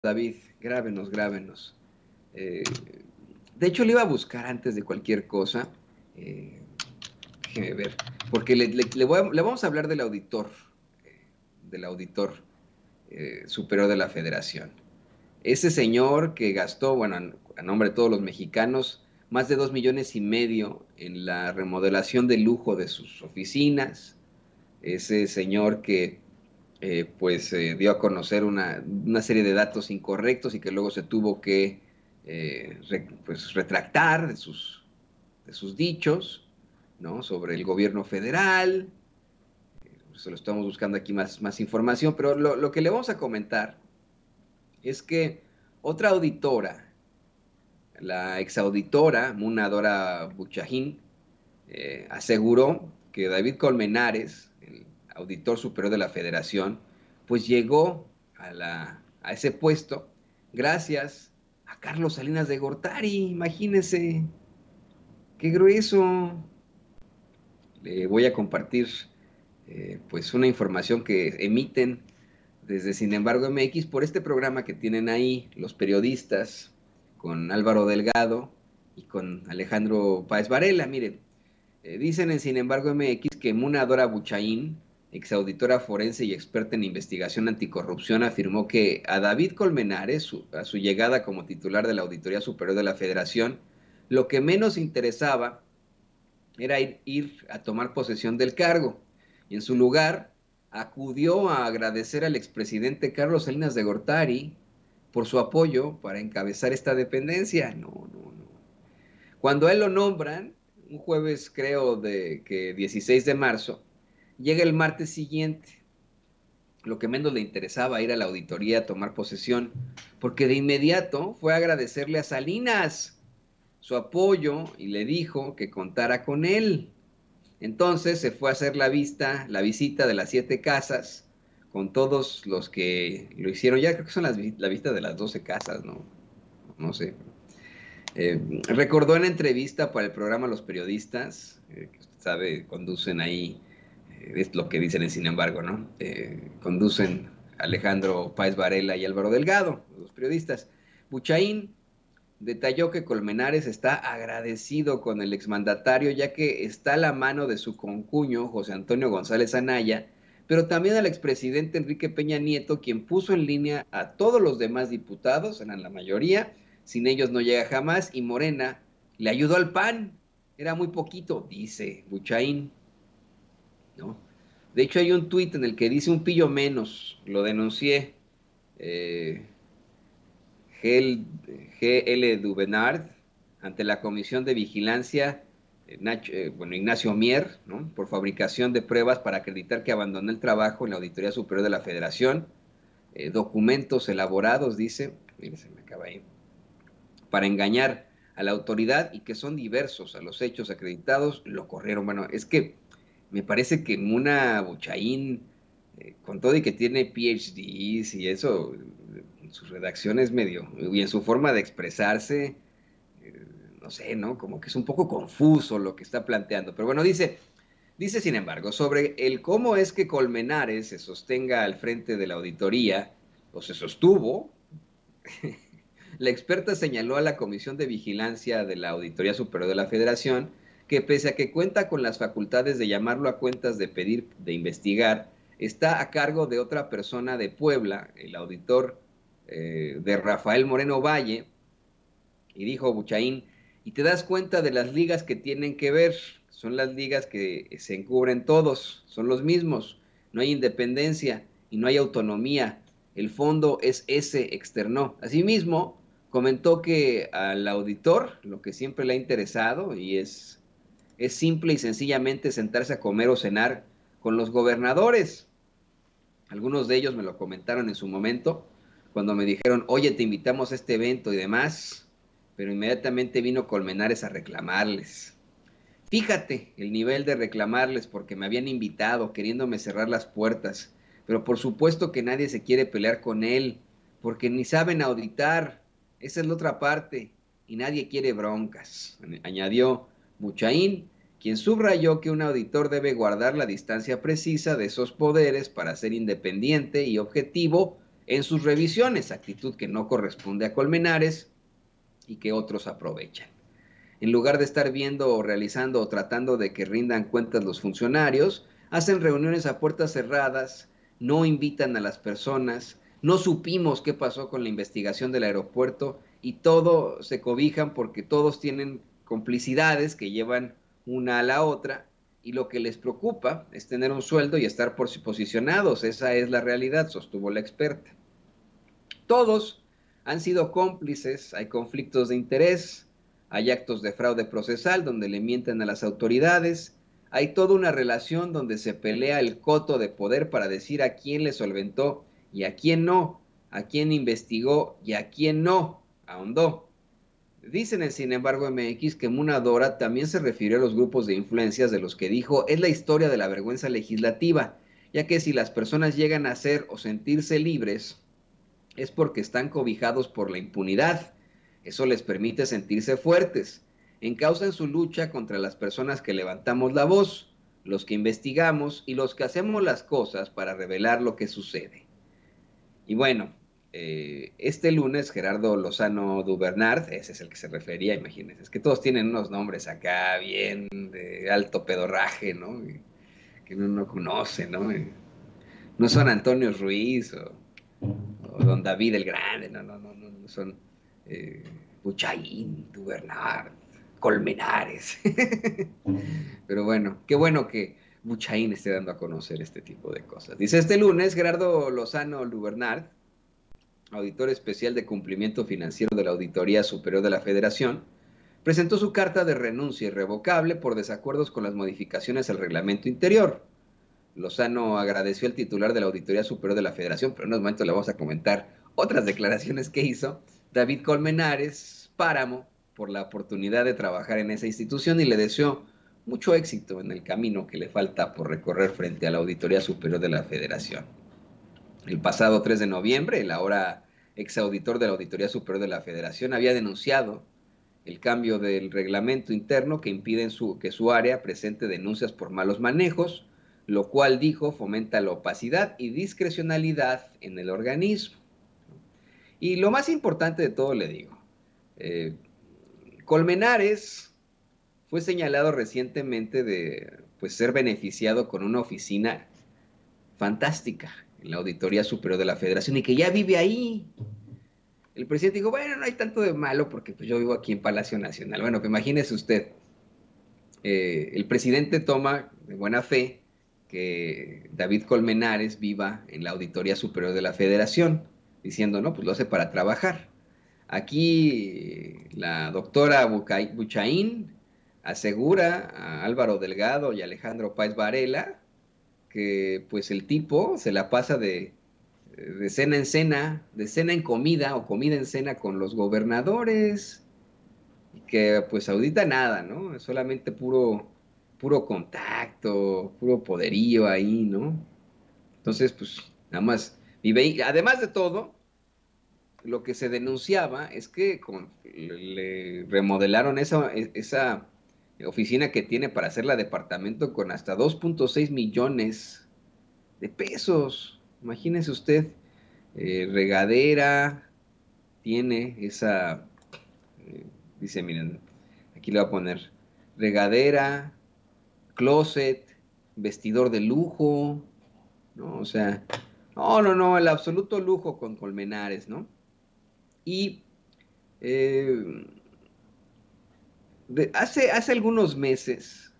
David, grábenos. Eh, de hecho, le iba a buscar antes de cualquier cosa. Eh, Déjeme ver, porque le vamos a hablar del auditor superior de la Federación. Ese señor que gastó, bueno, a nombre de todos los mexicanos, más de 2,5 millones en la remodelación de lujo de sus oficinas. Ese señor que dio a conocer una serie de datos incorrectos y que luego se tuvo que retractar de sus dichos, ¿no? Sobre el gobierno federal. Se lo estamos buscando aquí más información, pero lo que le vamos a comentar es que otra auditora, la exauditora Muna Dora Buchaín, aseguró que David Colmenares, el auditor superior de la Federación, pues llegó a ese puesto gracias a Carlos Salinas de Gortari. Imagínense, qué grueso. Le voy a compartir pues una información que emiten desde Sin embargo MX por este programa que tienen ahí los periodistas con Álvaro Delgado y con Alejandro Páez Varela. Miren, dicen en Sin embargo MX que Muna Dora Buchaín, exauditora forense y experta en investigación anticorrupción, afirmó que a David Colmenares, a su llegada como titular de la Auditoría Superior de la Federación, lo que menos interesaba era ir a tomar posesión del cargo. Y en su lugar acudió a agradecer al expresidente Carlos Salinas de Gortari por su apoyo para encabezar esta dependencia. No. Cuando a él lo nombran, un jueves creo de que 16 de marzo, llega el martes siguiente. Lo que menos le interesaba ir a la auditoría a tomar posesión, porque de inmediato fue a agradecerle a Salinas su apoyo y le dijo que contara con él. Entonces se fue a hacer la visita de las 7 casas con todos los que lo hicieron. Ya creo que son la visita de las 12 casas, ¿no? No sé. Recordó en entrevista para el programa Los Periodistas, que usted sabe, conducen ahí, es lo que dicen en Sin embargo, ¿no? Conducen Alejandro Páez Varela y Álvaro Delgado, los periodistas. Buchaín detalló que Colmenares está agradecido con el exmandatario, ya que está a la mano de su concuño, José Antonio González Anaya, pero también al expresidente Enrique Peña Nieto, quien puso en línea a todos los demás diputados, eran la mayoría, sin ellos no llega jamás, y Morena le ayudó al PAN, era muy poquito, dice Buchaín, ¿no? De hecho, hay un tuit en el que dice un pillo menos, lo denuncié, eh, GL Duvenard ante la Comisión de Vigilancia, Ignacio Mier, ¿no? Por fabricación de pruebas para acreditar que abandonó el trabajo en la Auditoría Superior de la Federación, documentos elaborados, dice, mire, se me acaba ahí, para engañar a la autoridad y que son diversos a los hechos acreditados, lo corrieron. Bueno, es que me parece que Muna Buchaín, con todo y que tiene PhDs y eso, su redacción es medio, y en su forma de expresarse, no sé, ¿no? Como que es un poco confuso lo que está planteando. Pero bueno, dice sin embargo, sobre el cómo es que Colmenares se sostenga al frente de la auditoría, o se sostuvo, la experta señaló a la Comisión de Vigilancia de la Auditoría Superior de la Federación que pese a que cuenta con las facultades de llamarlo a cuentas, de pedir, de investigar, está a cargo de otra persona de Puebla, el auditor de Rafael Moreno Valle, y dijo Buchaín, y te das cuenta de las ligas que tienen que ver, son las ligas que se encubren todos, son los mismos, no hay independencia y no hay autonomía, el fondo es ese, externó. Asimismo, comentó que al auditor lo que siempre le ha interesado y es simple y sencillamente sentarse a comer o cenar con los gobernadores. Algunos de ellos me lo comentaron en su momento, cuando me dijeron, oye, te invitamos a este evento y demás, pero inmediatamente vino Colmenares a reclamarles. Fíjate el nivel de reclamarles porque me habían invitado, queriéndome cerrar las puertas, pero por supuesto que nadie se quiere pelear con él, porque ni saben auditar, esa es la otra parte, y nadie quiere broncas, añadió Buchaín, quien subrayó que un auditor debe guardar la distancia precisa de esos poderes para ser independiente y objetivo en sus revisiones, actitud que no corresponde a Colmenares y que otros aprovechan. En lugar de estar viendo o realizando o tratando de que rindan cuentas los funcionarios, hacen reuniones a puertas cerradas, no invitan a las personas, no supimos qué pasó con la investigación del aeropuerto y todo se cobijan porque todos tienen complicidades que llevan una a la otra y lo que les preocupa es tener un sueldo y estar posicionados. Esa es la realidad, sostuvo la experta. Todos han sido cómplices, hay conflictos de interés, hay actos de fraude procesal donde le mienten a las autoridades, hay toda una relación donde se pelea el coto de poder para decir a quién le solventó y a quién no, a quién investigó y a quién no, ahondó. Dicen en Sin embargo MX que Muna Dora también se refirió a los grupos de influencias de los que dijo es la historia de la vergüenza legislativa, ya que si las personas llegan a ser o sentirse libres, es porque están cobijados por la impunidad. Eso les permite sentirse fuertes. Encausan su lucha contra las personas que levantamos la voz, los que investigamos y los que hacemos las cosas para revelar lo que sucede. Y bueno, este lunes Gerardo Lozano Dubernard, ese es el que se refería, imagínense, es que todos tienen unos nombres acá bien de alto pedorraje, ¿no? Que uno no conoce, ¿no? No son Antonio Ruiz o Don David el Grande, no son Buchaín, Dubernard, Colmenares. Pero bueno que Buchaín esté dando a conocer este tipo de cosas. Dice, este lunes Gerardo Lozano Dubernard, auditor especial de cumplimiento financiero de la Auditoría Superior de la Federación, presentó su carta de renuncia irrevocable por desacuerdos con las modificaciones al reglamento interior. Lozano agradeció al titular de la Auditoría Superior de la Federación, pero en unos momentos le vamos a comentar otras declaraciones que hizo David Colmenares Páramo por la oportunidad de trabajar en esa institución y le deseó mucho éxito en el camino que le falta por recorrer frente a la Auditoría Superior de la Federación. El pasado 3 de noviembre, el ahora exauditor de la Auditoría Superior de la Federación había denunciado el cambio del reglamento interno que impide que su área presente denuncias por malos manejos, lo cual, dijo, fomenta la opacidad y discrecionalidad en el organismo. Y lo más importante de todo, le digo, Colmenares fue señalado recientemente de pues, ser beneficiado con una oficina fantástica en la Auditoría Superior de la Federación y que ya vive ahí. El presidente dijo, bueno, no hay tanto de malo porque pues, yo vivo aquí en Palacio Nacional. Bueno, pues imagínese usted, el presidente toma de buena fe que David Colmenares viva en la Auditoría Superior de la Federación, diciendo, no, pues lo hace para trabajar. Aquí la doctora Buchaín asegura a Álvaro Delgado y Alejandro Páez Varela que pues el tipo se la pasa de cena en cena, de cena en comida o comida en cena con los gobernadores, y que pues audita nada, ¿no? Es solamente puro contacto, puro poderío ahí, ¿no? Entonces, pues nada más vive ahí. Además de todo, lo que se denunciaba es que le remodelaron esa oficina que tiene para hacerla departamento con hasta 2.6 millones de pesos. Imagínese usted, regadera, tiene esa, dice, miren, aquí le voy a poner regadera, closet, vestidor de lujo, ¿no? O sea, no, el absoluto lujo con Colmenares, ¿no? Y eh, hace algunos meses,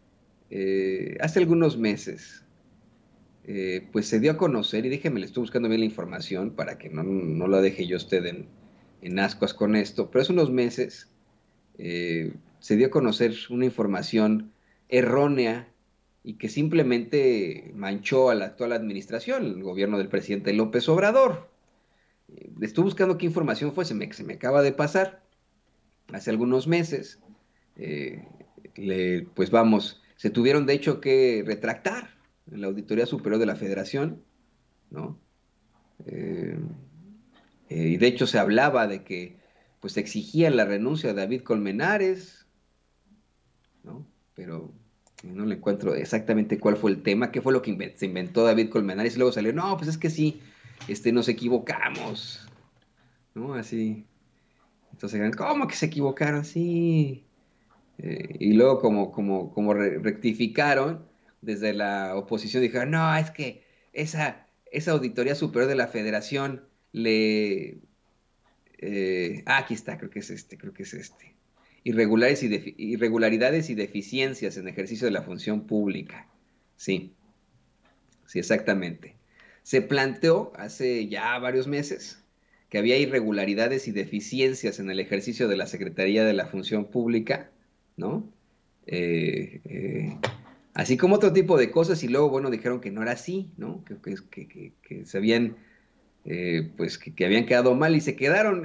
pues se dio a conocer, y déjeme, le estoy buscando bien la información para que no la deje yo a usted en ascuas con esto, pero hace unos meses se dio a conocer una información errónea y que simplemente manchó a la actual administración, el gobierno del presidente López Obrador. Estoy buscando qué información fue, se me acaba de pasar hace algunos meses. eh, pues vamos, se tuvieron de hecho que retractar en la Auditoría Superior de la Federación, ¿no? Eh, y de hecho se hablaba de que pues exigían la renuncia de David Colmenares, ¿no? Pero no le encuentro exactamente cuál fue el tema, qué fue lo que se inventó David Colmenares y luego salió, no, pues es que sí, nos equivocamos, ¿no? Así. Entonces, ¿cómo que se equivocaron? Sí. Y luego como rectificaron, desde la oposición dijeron, no, es que esa Auditoría Superior de la Federación le... aquí está, creo que es este. Irregularidades y deficiencias en ejercicio de la función pública. Sí, sí, exactamente. Se planteó hace ya varios meses que había irregularidades y deficiencias en el ejercicio de la Secretaría de la Función Pública, ¿no? Eh, eh, Así como otro tipo de cosas, y luego, bueno, dijeron que no era así, ¿no? Que se habían, pues, que habían quedado mal y se quedaron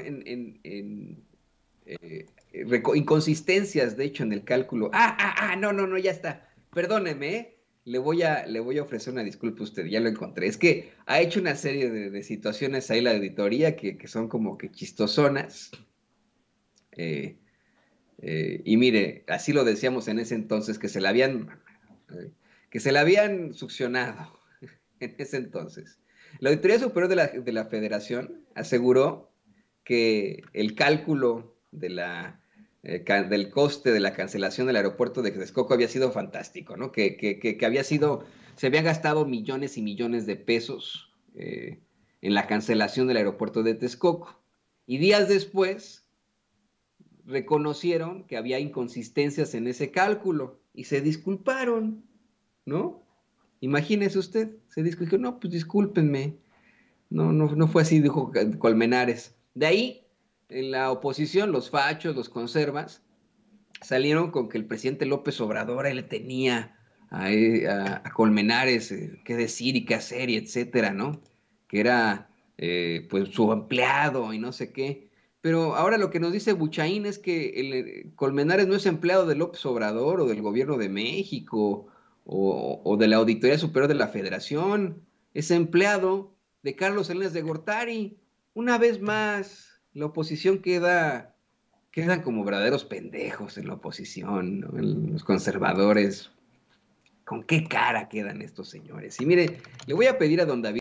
inconsistencias, de hecho, en el cálculo. No, ya está. Perdóneme, ¿eh? Le voy a ofrecer una disculpa a usted, ya lo encontré. Es que ha hecho una serie de situaciones ahí la auditoría que son como que chistosonas. eh, y mire, así lo decíamos en ese entonces, que se la habían succionado en ese entonces. La Auditoría Superior de la Federación aseguró que el cálculo del coste de la cancelación del aeropuerto de Texcoco había sido fantástico, ¿no? Que se habían gastado millones y millones de pesos en la cancelación del aeropuerto de Texcoco. Y días después reconocieron que había inconsistencias en ese cálculo y se disculparon, ¿no? Imagínese usted, se disculpó, no, pues discúlpenme, no fue así, dijo Colmenares. De ahí, en la oposición, los fachos, los conservas, salieron con que el presidente López Obrador ahí le tenía a Colmenares qué decir y qué hacer y etcétera, ¿no? Que era pues su empleado y no sé qué. Pero ahora lo que nos dice Buchaín es que Colmenares no es empleado de López Obrador o del gobierno de México o de la Auditoría Superior de la Federación, es empleado de Carlos Salinas de Gortari. Una vez más, la oposición quedan como verdaderos pendejos en la oposición, ¿no? Los conservadores. ¿Con qué cara quedan estos señores? Y mire, le voy a pedir a don David